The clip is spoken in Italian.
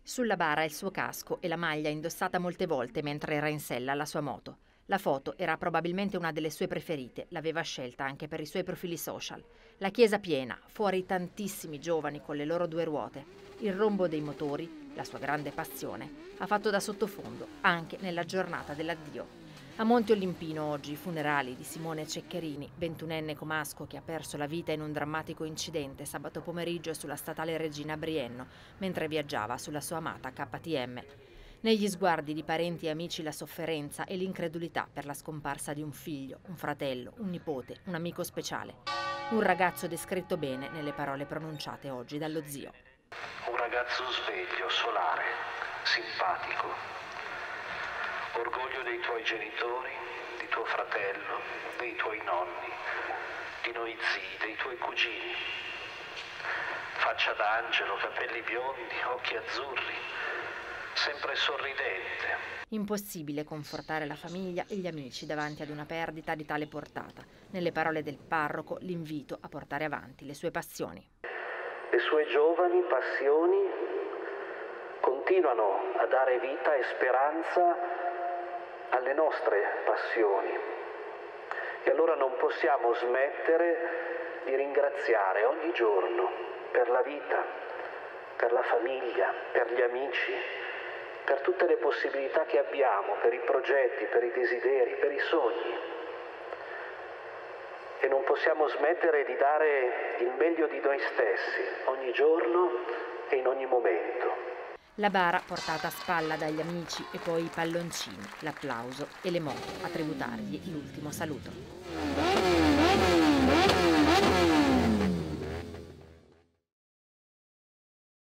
Sulla bara il suo casco e la maglia indossata molte volte mentre era in sella alla sua moto. La foto era probabilmente una delle sue preferite, l'aveva scelta anche per i suoi profili social. La chiesa piena, fuori tantissimi giovani con le loro due ruote. Il rombo dei motori, la sua grande passione, ha fatto da sottofondo anche nella giornata dell'addio. A Monte Olimpino oggi i funerali di Simone Ceccherini, 21enne comasco che ha perso la vita in un drammatico incidente sabato pomeriggio sulla statale Regina Brienno, mentre viaggiava sulla sua amata KTM. Negli sguardi di parenti e amici la sofferenza e l'incredulità per la scomparsa di un figlio, un fratello, un nipote, un amico speciale. Un ragazzo descritto bene nelle parole pronunciate oggi dallo zio. Un ragazzo sveglio, solare, simpatico. Orgoglio dei tuoi genitori, di tuo fratello, dei tuoi nonni, di noi zii, dei tuoi cugini. Faccia d'angelo, capelli biondi, occhi azzurri, sempre sorridente. Impossibile confortare la famiglia e gli amici davanti ad una perdita di tale portata. Nelle parole del parroco l'invito a portare avanti le sue passioni. Le sue giovani passioni continuano a dare vita e speranza alle nostre passioni. E allora non possiamo smettere di ringraziare ogni giorno per la vita, per la famiglia, per gli amici, per tutte le possibilità che abbiamo, per i progetti, per i desideri, per i sogni. E non possiamo smettere di dare il meglio di noi stessi ogni giorno e in ogni momento. La bara portata a spalla dagli amici e poi i palloncini, l'applauso e le moto a tributargli l'ultimo saluto.